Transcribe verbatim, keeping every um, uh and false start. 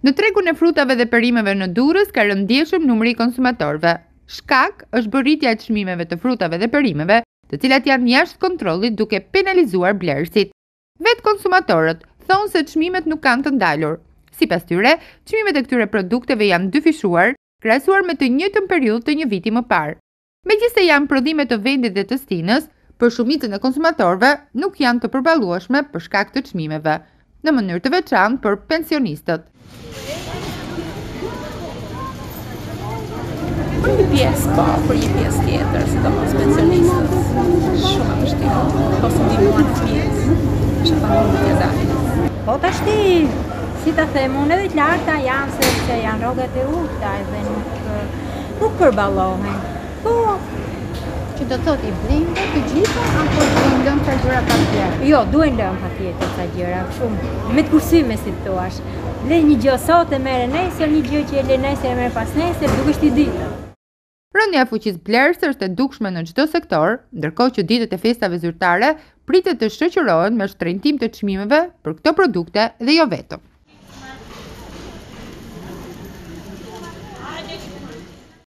Në tregun e frutave dhe perimeve në Durrës ka rënë ndjeshëm numri i konsumatorëve. Shkak është bërritja e çmimeve të frutave dhe perimeve, të cilat janë jashtë kontrollit duke penalizuar blerësit. Vetë konsumatorët thonë se çmimet nuk kanë të ndalur. Sipas tyre, çmimet e këtyre produkteve janë dyfishuar, krahasuar me të njëjtën periudhë të një viti më parë. Megjithëse janë prodhime të vendit dhe të stinës, për shumicën e konsumatorëve nuk janë të përballueshme për shkak të çmimeve, në mënyrë të veçantë për pensionistët. Për një pjesë po, për një pjesë tjetër, sidomos pensionistët, shumë e vështirë, ose ndihmuar në pjesë, është familje zahir. Po tashti, si ta them, unë edhe të larta janë sepse janë rrogat e ulta dhe nuk nuk përballohen. Po, Që do thotë i blejnë të gjitha apo duhen lënë këta gjëra pa tjetër? jo, duhen lënë patjetër këta gjëra, shumë me të kursyme si thuash. Le një gjë sot e merre nesër, një gjë që e le nesër e merr pas nesër, duke shti ditë. Rënja e fuqisë blerëse është e dukshme në çdo sektor, ndërkohë që ditët e festave zyrtare pritet të shoqërohen me shtrenjtim të çmimeve për këto produkte dhe jo vetëm.